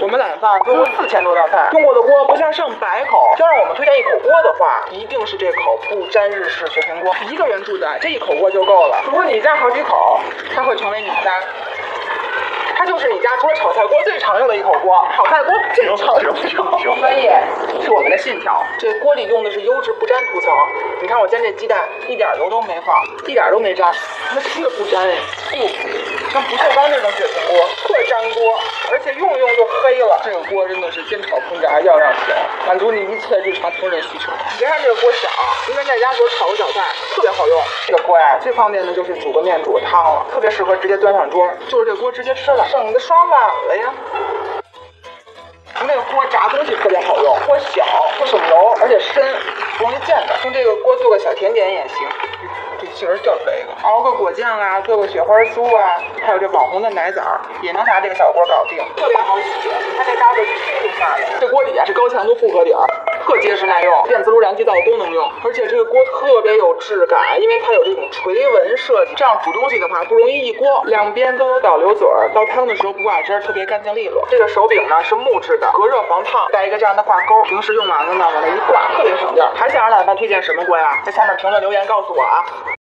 们懒饭做过4000多道菜，用过的锅不下上100口。要让我们推荐一口锅的话，一定是这口不沾日式雪平锅。一个人住在这一口锅就够了。如果你家好几口，它会成为你家。它就是你家除了炒菜锅最常用的一口锅，炒菜锅最常用。专业是我们的信条。这锅里用的是优质不粘涂层。你看我煎这鸡蛋，一点油都没放，一点都没沾，它真的不粘哎。像不锈钢这种雪平锅，特粘锅，而且用就黑了。这个锅真的是煎炒烹炸样样行，满足你一切日常烹饪需求。你别看这个锅小，因为在家时候炒个小菜特别好用。这个锅呀，最方便的就是煮个面、煮个汤了，特别适合直接端上桌，就是这锅直接吃了，省得刷碗了呀。那个锅炸东西特别好用，锅小，不省油，而且深，不容易溅的。用这个锅做个小甜点也行。这杏仁掉出来一个，熬个果酱啊，做个雪花酥啊，还有这网红的奶枣也能拿这个小锅搞定，特别好洗。你看这渣子挺下的，这锅底啊是高强度复合底儿，特结实耐用，电磁炉、燃气灶都能用。而且这个锅特别有质感，因为它有这种垂纹设计，这样煮东西的话不容易一锅，两边都有导流嘴儿，倒汤的时候不挂汁儿，特别干净利落。这个手柄呢是木质的，隔热防烫，带一个这样的挂钩，平时用完了呢往那一挂，特别省劲儿。还想让懒饭推荐什么锅呀？在下面评论留言告诉我啊。